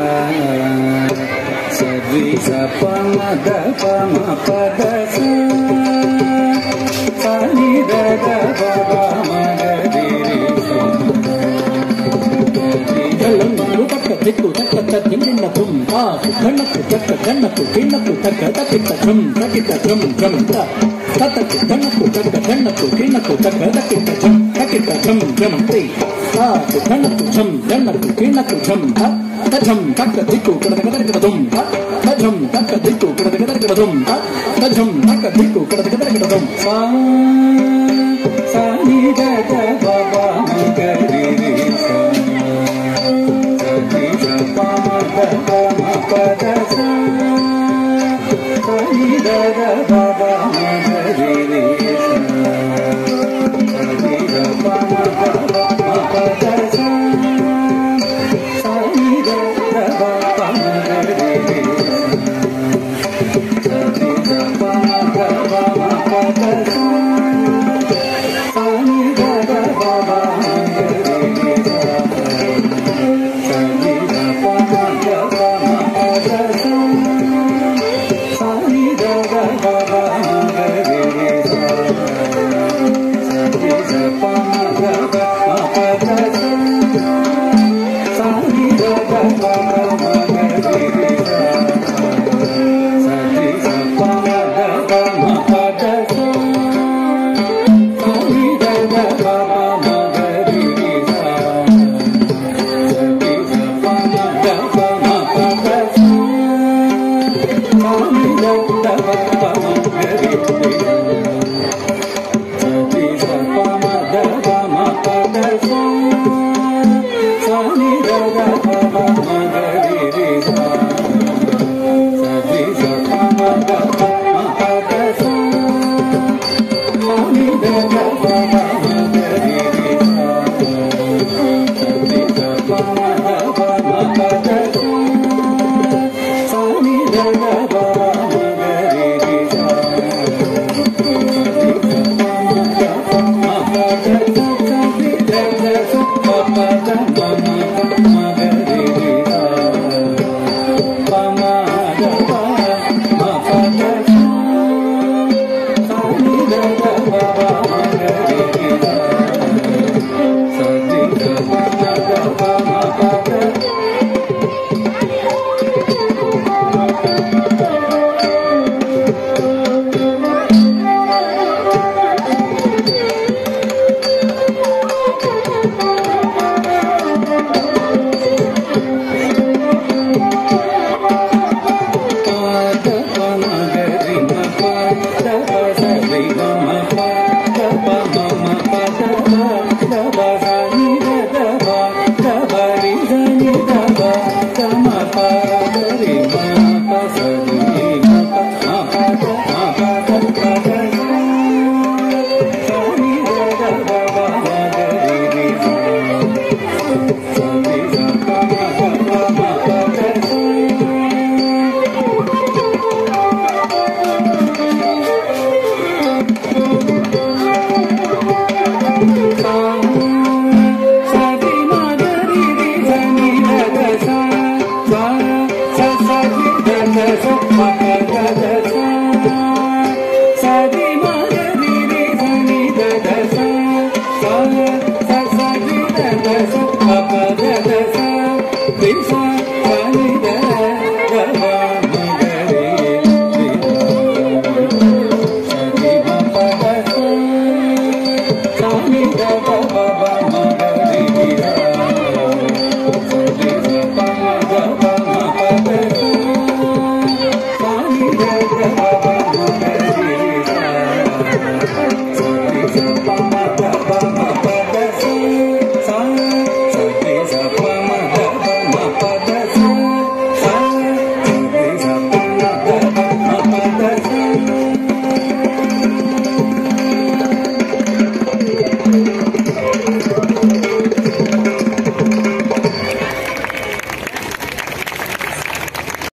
Sri sa pa ma da pa ma pa da sa sa ni da da ba ba ma ga re re sa Jalannu takka tikku takka tinginna tum ta kanakku takka kanakku kinakku takka takka drum takka drum drum ta takka kanakku takka kanakku kinakku takka takka drum drum ti ta kanakku drum kanakku kinakku drum ta drum takka tikku kadakadakada dum ta drum takka tikku kadakadakada dum ta drum takka tikku kadakadakada dum sa sa ni da da ba ba ma ga re re sa pa ma da pa ma pa da sa sa ni da da ba ba ma ga re re sa sa ni da pa ma da ma pa da sa sa ni da da ba pa ma ga re re sa ni da pa ma da ma pa da sa sa ni da da ba ba ma ga re re sa ni da pa ma da ma pa da sa sa ni da da ba ba ma ga re re sa ni da pa ma da ma pa da sa sa ni da da ba ba ma